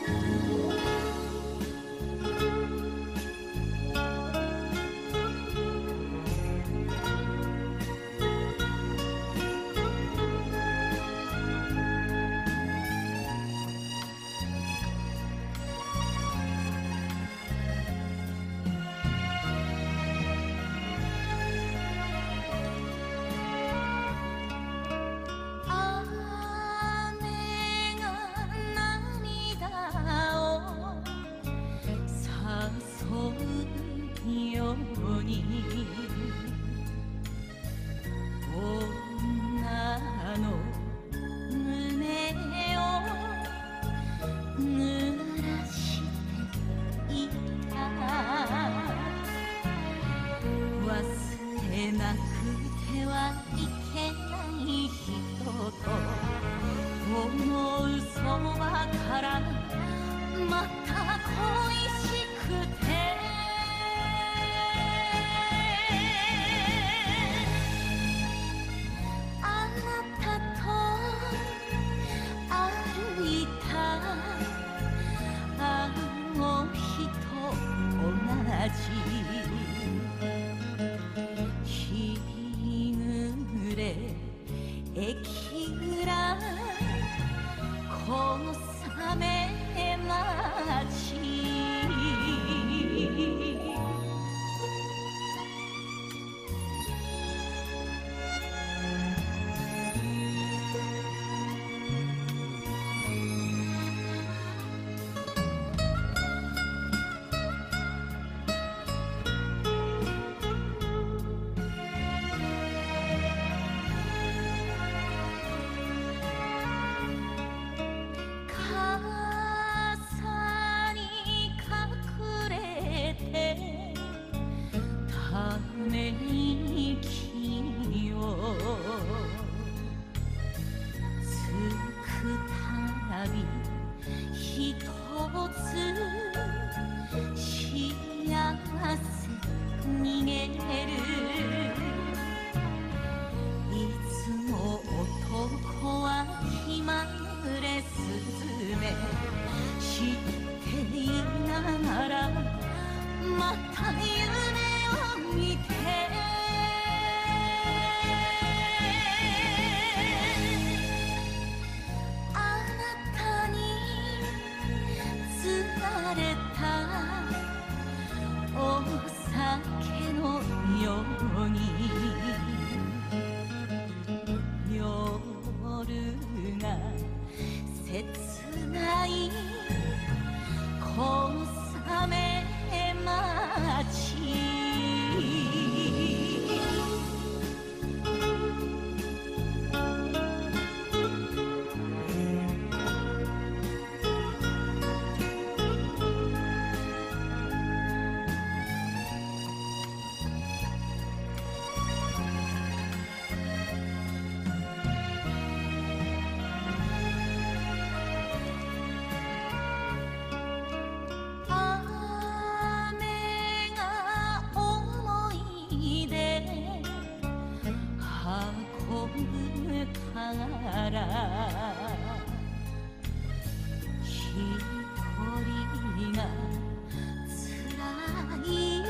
ように女の胸を濡らしていた。忘れなくてはいけない人と思うそばからまた恋しくて日暮れ駅裏小雨待ち息をつくたびひとつ幸せ逃げる。いつも男は気まぐれすずめ知っていながらまた夢を見てあなたに釣られたお酒のように夜が切ない小雨待ちから一人がつらい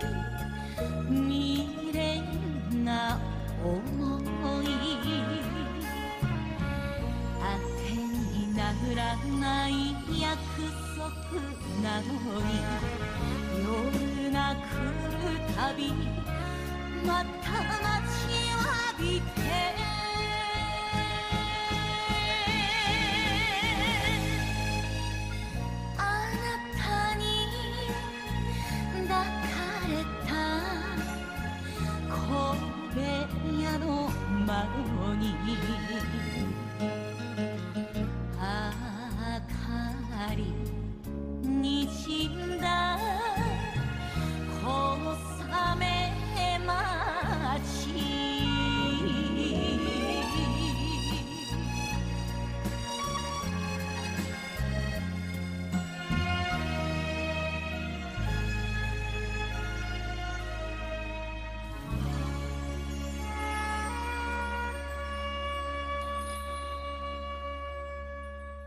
未練な想いあてにならない約束なのに夜が来るたびまた待ちわびて小部屋の窓に